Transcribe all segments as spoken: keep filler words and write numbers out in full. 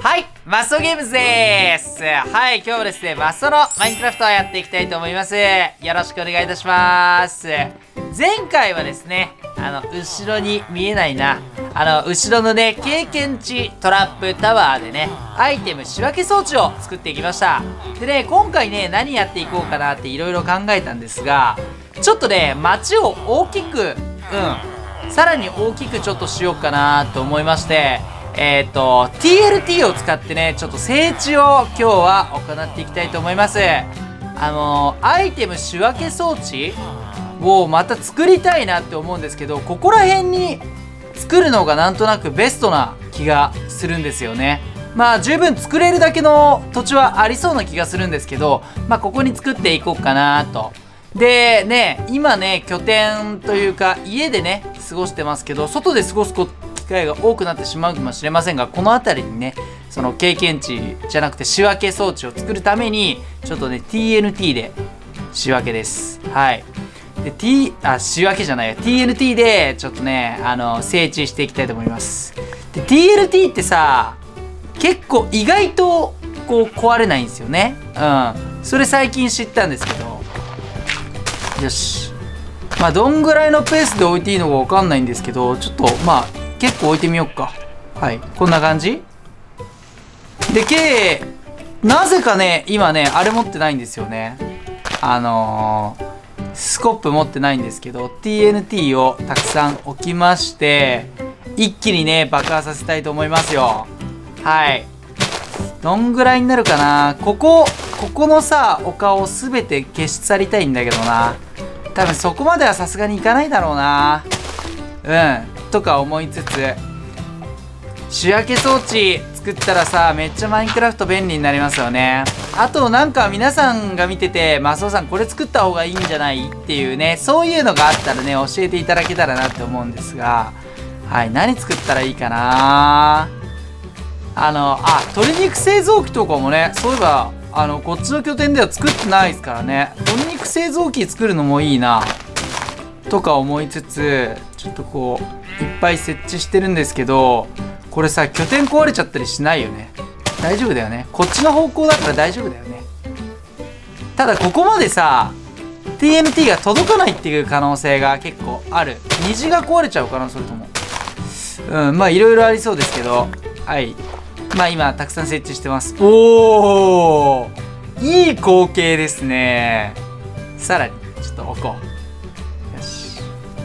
はい、マスオゲームズでーす。はい、今日はですね、マスオのマインクラフトをやっていきたいと思います。よろしくお願いいたします。前回はですね、あの、後ろに見えないな、あの、後ろのね、経験値トラップタワーでね、アイテム仕分け装置を作っていきました。でね、今回ね、何やっていこうかなっていろいろ考えたんですが、ちょっとね、街を大きく、うん、さらに大きくちょっとしようかなと思いまして、えっと、ティーエルティー を使ってね、ちょっと整地を今日は行っていきたいと思います。あのー、アイテム仕分け装置をまた作りたいなって思うんですけど、ここら辺に作るのがなんとなくベストな気がするんですよね。まあ十分作れるだけの土地はありそうな気がするんですけど、まあここに作っていこうかなと。でね、今ね、拠点というか家でね、過ごしてますけど、外で過ごす機会が多くなってしまうかもしれませんが、この辺りにね、その経験値じゃなくて仕分け装置を作るために、ちょっとね、ティーエヌティー で仕分けです。はい。で、T、あ、仕分けじゃないよ。ティーエヌティー でちょっとね、あの、整地していきたいと思います。で、ティーエルティー ってさ、結構意外とこう壊れないんですよね。うん。それ最近知ったんですけど。よし。まあ、どんぐらいのペースで置いていいのかわかんないんですけど、ちょっと、まあ、結構置いてみよっか。はい。こんな感じで、計、なぜかね、今ね、あれ持ってないんですよね。あのー、スコップ持ってないんですけど、ティーエヌティー をたくさん置きまして、一気にね、爆破させたいと思いますよ。はい。どんぐらいになるかな。ここ、ここのさ、丘をすべて消し去りたいんだけどな。多分そこまではさすがにいかないだろうな。うん。とか思いつつ、仕分け装置作ったらさ、めっちゃマインクラフト便利になりますよね。あとなんか皆さんが見てて、マスオさんこれ作った方がいいんじゃないっていうね、そういうのがあったらね、教えていただけたらなって思うんですが、はい、何作ったらいいかな。あの、あ、鶏肉製造機とかもね、そういえば、あの、こっちの拠点では作ってないですからね、鶏肉製造機作るのもいいな、とか思いつつ、ちょっとこう、いっぱい設置してるんですけど、これさ、拠点壊れちゃったりしないよね。大丈夫だよね。こっちの方向だから大丈夫だよね。ただここまでさ、ティーエヌティー が届かないっていう可能性が結構ある。虹が壊れちゃうかな、それとも。うん、まあいろいろありそうですけど、はい。まあ今たくさん設置してます。おー、いい光景ですね。さらにちょっと置こう。よし。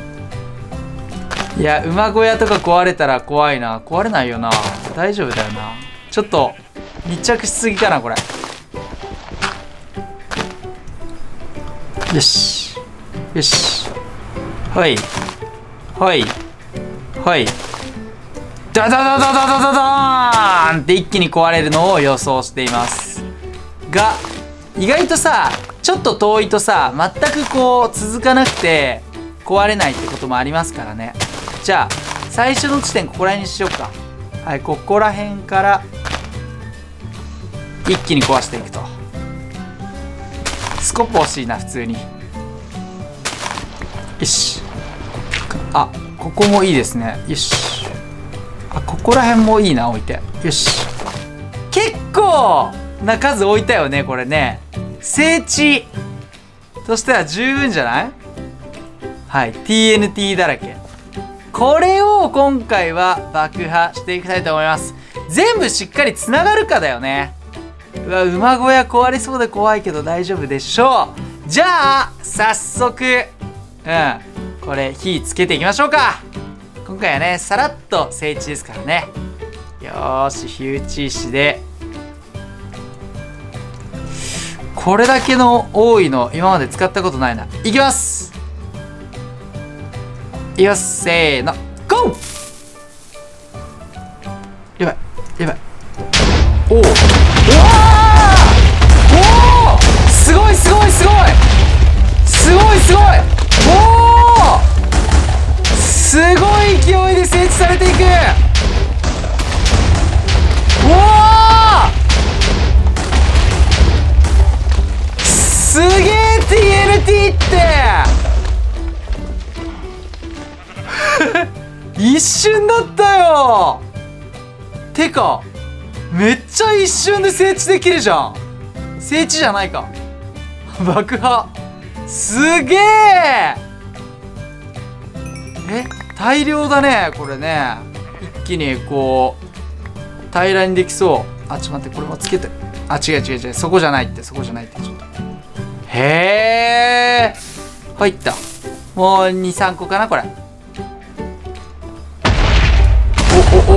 いや、馬小屋とか壊れたら怖いな。壊れないよな。大丈夫だよな。ちょっと密着しすぎかな、これ。よしよし。はいはいはい。ダダダダダダダダーンって一気に壊れるのを予想していますが、意外とさ、ちょっと遠いとさ、全くこう続かなくて壊れないってこともありますからね。じゃあ最初の地点ここら辺にしようか。はい、ここら辺から一気に壊していくと。スコップ欲しいな、普通に。よし。あ、ここもいいですね。よし。あ、ここら辺もいいな、置いて。よし。結構な数置いたよね、これね。整地としては十分じゃない？はい、ティーエヌティー だらけ。これを今回は爆破していきたいと思います。全部しっかりつながるかだよね。うわ、馬小屋壊れそうで怖いけど大丈夫でしょう。じゃあ早速、うん、これ火つけていきましょうか。今回はね、さらっと整地ですからね。よーし、火打ち石でこれだけの多いの今まで使ったことないな。いきます。いきます。せーの、ゴー。やばいやばい。おお、うわー、おお、すごいすごいすごいすごいすごい、おお、すごい勢いで整地されていく。おお、すげえ ティーエヌティー って一瞬だったよ。てかめっちゃ一瞬で整地できるじゃん。整地じゃないか。爆破。すげえ。え、大量だねこれね。一気にこう平らにできそう。あ、ちょっと待って、これもつけて。あ、違う違う違う、そこじゃないって、そこじゃないって、ちょっと。へえ。入った。もうにさんこかなこれ。おおおおおおお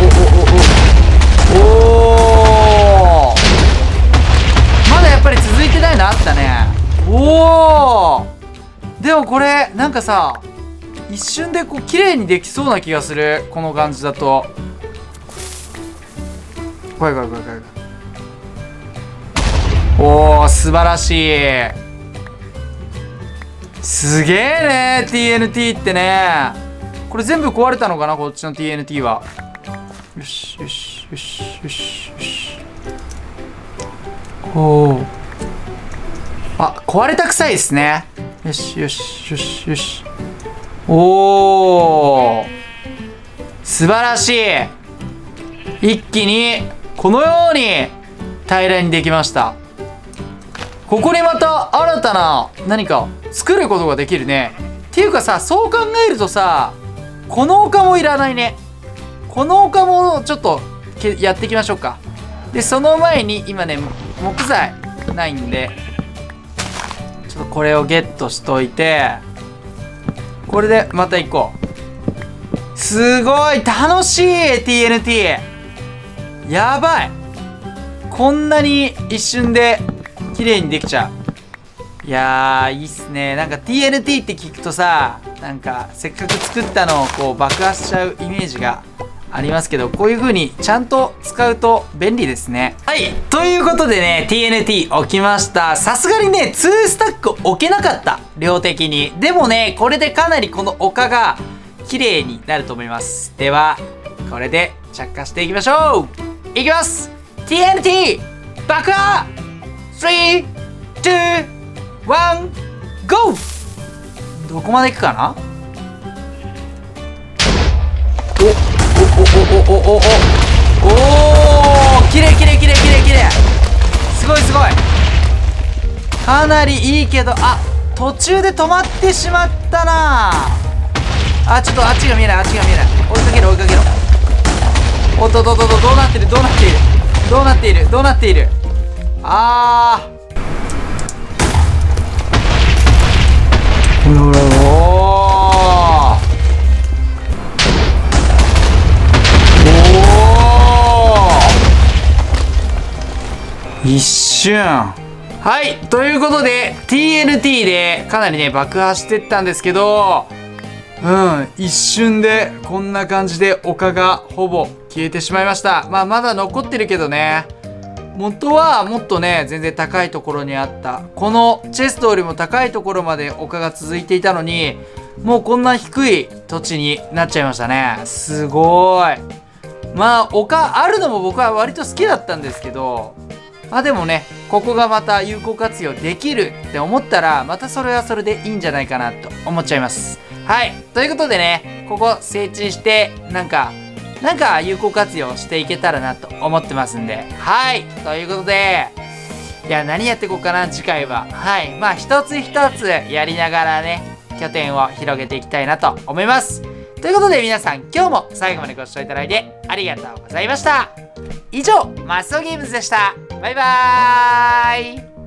おおお。まだやっぱり続いてないのあったね。おお。でもこれなんかさ、一瞬でこう綺麗にできそうな気がする。この感じだと。怖い怖い怖い怖い。おお、素晴らしい。すげえね ティーエヌティー ってね。これ全部壊れたのかなこっちの ティーエヌティー は。よしよしよしよしよし。おお。あ、壊れたくさいですね。よしよしよしよし。おお、素晴らしい。一気にこのように平らにできました。ここにまた新たな何か作ることができるね。っていうかさ、そう考えるとさ、この丘もいらないね。この丘もちょっとやっていきましょうか。でその前に今ね、木材ないんでちょっとこれをゲットしといて、これでまた行こう。すごい楽しい ティーエヌティー。 やばい。こんなに一瞬で綺麗にできちゃう。いやーいいっすね。なんか ティーエヌティー って聞くとさ、なんかせっかく作ったのをこう爆破しちゃうイメージがありますけど、こういう風にちゃんと使うと便利ですね。はい、ということでね ティーエヌティー 置きました。さすがにねにスタック置けなかった、量的に。でもねこれでかなりこの丘が綺麗になると思います。ではこれで着火していきましょう。いきます。 ティーエヌティー 爆破。スリー、ツー、ワン、ゴー。どこまで行くかな。おおおおおおおおおお、きれいきれいきれいきれいきれい。すごいすごい。かなりいいけど、あ、途中で止まってしまったなあ。ちょっとあっちが見えない、あっちが見えない。追いかけろ追いかけろ。おっとっとっとっと、どうなってるどうなっているどうなっているどうなっている。あー、おお一瞬。はい、ということで ティーエヌティー でかなりね爆破してったんですけど、うん一瞬でこんな感じで丘がほぼ消えてしまいました。まあまだ残ってるけどね、元はもっとね全然高いところにあった、このチェストよりも高いところまで丘が続いていたのに、もうこんな低い土地になっちゃいましたね。すごーい。まあ丘あるのも僕は割と好きだったんですけど、まあでもねここがまた有効活用できるって思ったら、またそれはそれでいいんじゃないかなと思っちゃいます。はい、ということでねここ整地してなんかなんか有効活用していけたらなと思ってますんで、はい、ということで、いや何やっていこうかな次回は。はい、まあ一つ一つやりながらね拠点を広げていきたいなと思います。ということで皆さん今日も最後までご視聴いただいてありがとうございました。以上マスオゲームズでした。バイバーイ。